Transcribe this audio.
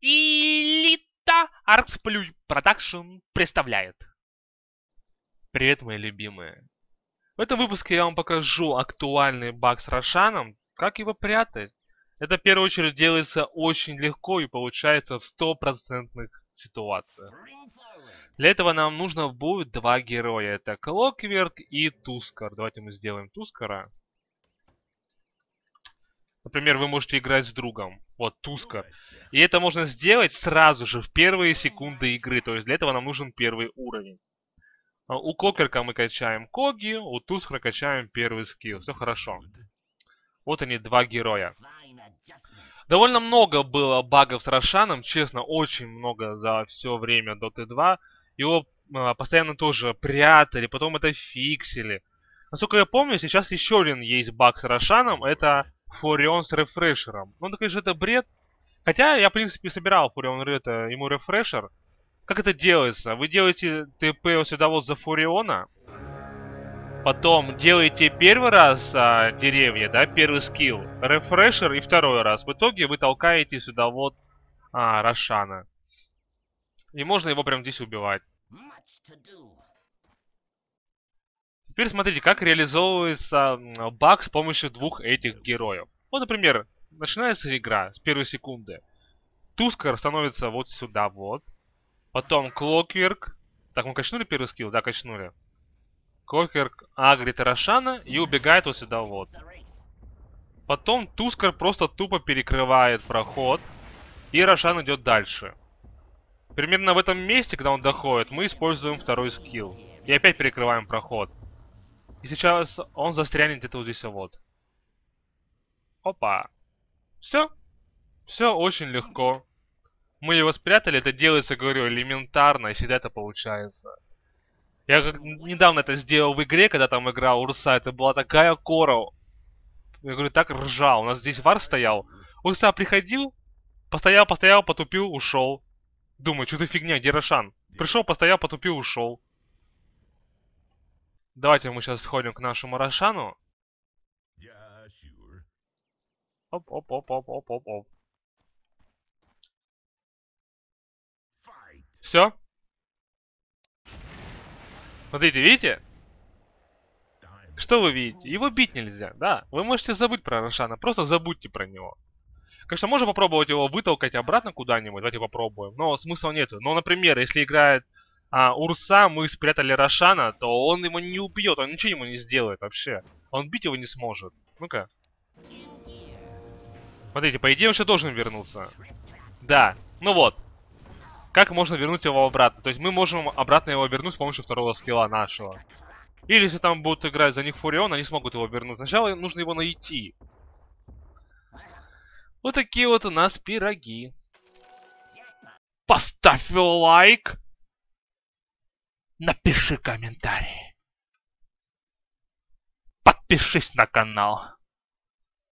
Элита Арксплюй Продакшн представляет. Привет, мои любимые. В этом выпуске я вам покажу актуальный баг с Рошаном, как его прятать. Это в первую очередь делается очень легко и получается в 100% ситуациях. Для этого нам нужно будет два героя. Это Клокверк и Тускар. Давайте мы сделаем Тускара. Например, вы можете играть с другом. Вот, Тускар. И это можно сделать сразу же, в первые секунды игры. То есть для этого нам нужен первый уровень. У Клокверка мы качаем Коги, у Тускара качаем первый скилл. Все хорошо. Вот они, два героя. Довольно много было багов с Рошаном, честно, очень много за все время Dota 2. Его постоянно тоже прятали, потом это фиксили. Насколько я помню, сейчас еще один есть баг с Рошаном, это Фурион с рефрешером. Ну, конечно, это бред. Хотя я, в принципе, собирал Фурион ему рефрешер. Как это делается? Вы делаете ТП вот сюда вот за Фуриона. Потом делаете первый раз деревья, да, первый скилл, рефрешер и второй раз. В итоге вы толкаете сюда вот Рошана. И можно его прямо здесь убивать. Теперь смотрите, как реализовывается баг с помощью двух этих героев. Вот, например, начинается игра с первой секунды. Тускар становится вот сюда вот. Потом Клокверк. Так, мы качнули первый скилл? Да, качнули. Клокверк агрит Рошана и убегает вот сюда вот. Потом Тускар просто тупо перекрывает проход. И Рошан идет дальше. Примерно в этом месте, когда он доходит, мы используем второй скилл. И опять перекрываем проход. И сейчас он застрянет где-то вот здесь вот. Опа. Все. Все очень легко. Мы его спрятали, это делается, говорю, элементарно, и всегда это получается. Я как недавно это сделал в игре, когда там играл Урса, это была такая кора. Я говорю, так ржал. У нас здесь вар стоял. Урса приходил, постоял, потупил, ушел. Думаю, что-то фигня, где Рошан? Пришел, постоял, потупил, ушел. Давайте мы сейчас сходим к нашему Рошану. Оп. Все. Смотрите, видите? Что вы видите? Его бить нельзя, да. Вы можете забыть про Рошана, просто забудьте про него. Конечно, можно попробовать его вытолкать обратно куда-нибудь, давайте попробуем. Но смысла нету. Но, например, если играет Урса, мы спрятали Рошана, то он его не убьет, он ничего ему не сделает вообще. Он бить его не сможет. Ну-ка. Смотрите, по идее он еще должен вернуться. Да, ну вот. Как можно вернуть его обратно? То есть мы можем обратно его вернуть с помощью второго скилла нашего. Или если там будут играть за них Фурион, они смогут его вернуть. Сначала нужно его найти. Вот такие вот у нас пироги. Поставь лайк. Напиши комментарий. Подпишись на канал.